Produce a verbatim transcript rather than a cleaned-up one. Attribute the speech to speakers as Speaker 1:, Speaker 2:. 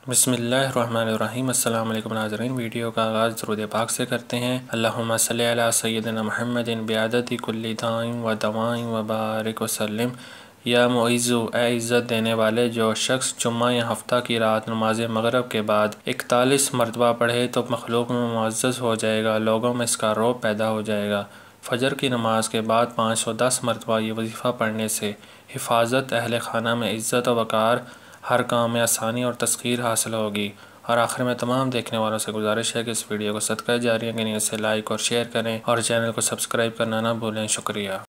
Speaker 1: बिस्मिल्लाहिर्रहमानिर्रहीम। अस्सलाम वालेकुम नाज़रीन। वीडियो का आगाज़ दुरूद पाक से करते हैं। अल्लाहुम्मा सल्लि अला सय्यिदिना मुहम्मदिन बिअददि कुल्ली दाइन व दवाइन व बारिक वसल्लिम। या मुइज़्ज़ु, ए इज़्ज़त देने वाले, जो शख्स जुम्मा या हफ्ता की रात नमाज मगरिब के बाद इकतालीस मरतबा पढ़े तो मखलूक में मुअज़्ज़ज़ हो जाएगा, लोगों में इसका रौब पैदा हो जाएगा। फ़जर की नमाज के बाद पाँच सौ दस मरतबा ये वजीफ़ा पढ़ने से हिफाजत, अहल खाना में इज़्ज़त व वक़ार, हर काम में आसानी और तस्ख़ीर हासिल होगी। और आखिर में तमाम देखने वालों से गुजारिश है कि इस वीडियो को सदका जारिया के नियत से लाइक और शेयर करें और चैनल को सब्सक्राइब करना ना भूलें। शुक्रिया।